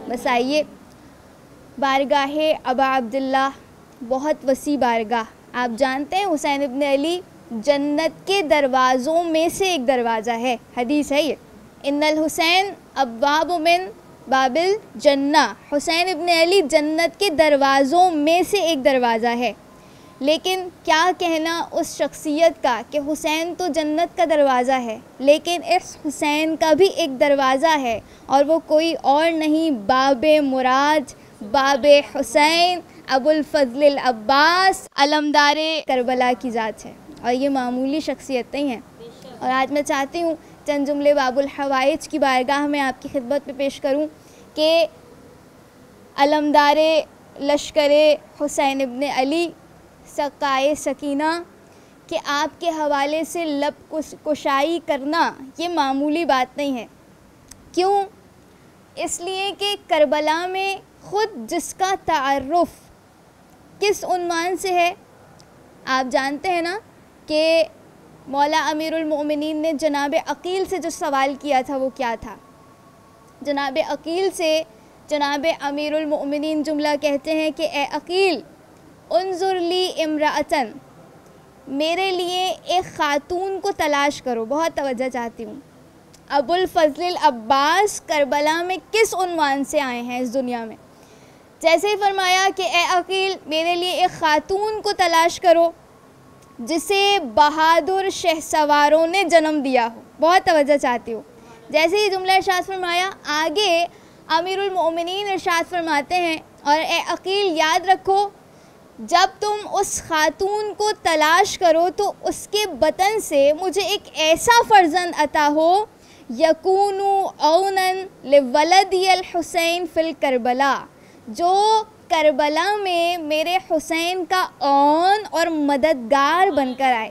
बस आइए, बारगाहे अबा अब्दुल्लाह बहुत वसी बारगाह। आप जानते हैं हुसैन इब्न अली जन्नत के दरवाज़ों में से एक दरवाज़ा है, हदीस है ये, इन्नल हुसैन अब्वाब मिन बाबिल जन्ना। हुसैन इब्न अली जन्नत के दरवाज़ों में से एक दरवाज़ा है। लेकिन क्या कहना उस शख्सियत का कि हुसैन तो जन्नत का दरवाज़ा है, लेकिन इस हुसैन का भी एक दरवाज़ा है और वो कोई और नहीं, बाबे मुराद, बाबे हुसैन अबुल फजल अब्बास अलमदारे करबला की ज़ात है। और ये मामूली शख्सियत नहीं है। और आज मैं चाहती हूँ चंद जुमले बाबुल हवाइज की बारगाह में आपकी खिदमत में पेश करूँ कि अलमदारे लश्करे हुसैन इब्न अली सकाए सकीना कि आपके हवाले से लब कुशाई करना ये मामूली बात नहीं है। क्यों? इसलिए कि करबला में ख़ुद जिसका तारुफ़ किस उन्वान से है, आप जानते हैं ना कि मौला अमीरुल मोमिनीन ने जनाब अकील से जो सवाल किया था वो क्या था। जनाब अकील से जनाब अमीरुल मोमिनीन जुमला कहते हैं कि ए अकील उन्जुर ली इम्राअतन, मेरे लिए एक ख़ातून को तलाश करो। बहुत तवज्जो चाहती हूँ। अबुल फजल अब्बास करबला में किस उन्वान से आए हैं इस दुनिया में। जैसे ही फरमाया कि ए अकील मेरे लिए एक ख़ातून को तलाश करो जिसे बहादुर शहसवारों ने जन्म दिया हो। बहुत तवज्जो चाहती हूँ। जैसे ही जुमला इरशाद फरमाया, आगे अमीरुल मोमिनीन इरशाद फरमाते हैं, और ए अकील याद रखो, जब तुम उस ख़ातून को तलाश करो तो उसके बतन से मुझे एक ऐसा फ़र्जंद अता हो, यकूनु औनन लिवलदियल हुसैन फ़िल करबला, जो करबला में मेरे हुसैन का औन और मददगार बनकर आए।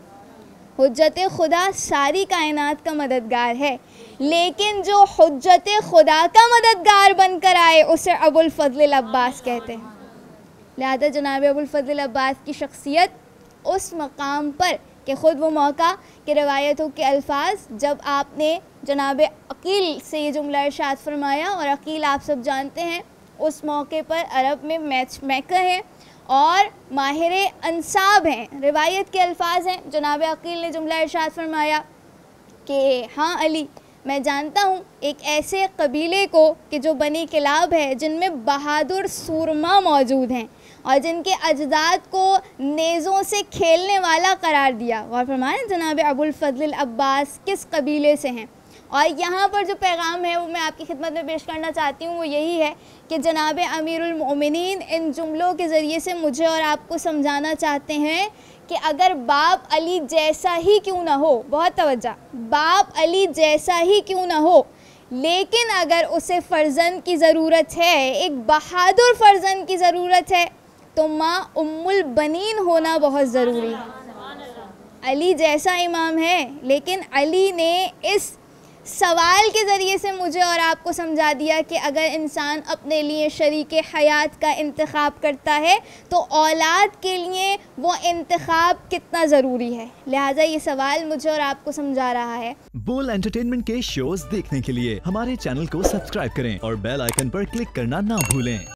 हुज्जत खुदा सारी कायनात का मददगार है, लेकिन जो हुज्जत खुदा का मददगार बनकर आए उसे अबुल फजल अब्बास कहते हैं। लिहाजा जनाब अबुल फजल अब्बास की शख्सियत उस मकाम पर कि ख़ुद वो मौका कि रवायतों के अल्फाज, जब आपने जनाब अकील से ये जुमला इरशाद फरमाया, और अकील आप सब जानते हैं उस मौके पर अरब में मैच मेकर हैं और माहिर अंसाब हैं। रिवायत के अल्फाज हैं, जनाब अकील ने जुमला इरशाद फरमाया कि हाँ अली, मैं जानता हूँ एक ऐसे कबीले को कि जो बनी किलाब है, जिनमें बहादुर सूरमा मौजूद हैं और जिनके अजदाद को नेज़ों से खेलने वाला करार दिया। और फरमाया जनाब अबुल फजल अब्बास किस कबीले से हैं। और यहाँ पर जो पैगाम है वो मैं आपकी खिदमत में पेश करना चाहती हूँ, वो यही है कि जनाब अमीरुल मोमिनीन इन जुमलों के ज़रिए से मुझे और आपको समझाना चाहते हैं कि अगर बाप अली जैसा ही क्यों ना हो, बहुत तवज्जो, बाप अली जैसा ही क्यों ना हो, लेकिन अगर उसे फ़र्जंद की ज़रूरत है, एक बहादुर फ़र्जंद की ज़रूरत है, तो माँ उम्मुल बनीन होना बहुत ज़रूरी है। अली जैसा इमाम है, लेकिन अली ने इस सवाल के ज़रिए से मुझे और आपको समझा दिया कि अगर इंसान अपने लिए शरीके हयात का इंतखाब करता है तो औलाद के लिए वो इंतखाब कितना ज़रूरी है। लिहाजा ये सवाल मुझे और आपको समझा रहा है। बोल एंटरटेनमेंट के शोज देखने के लिए हमारे चैनल को सब्सक्राइब करें और बेल आइकन पर क्लिक करना ना भूलें।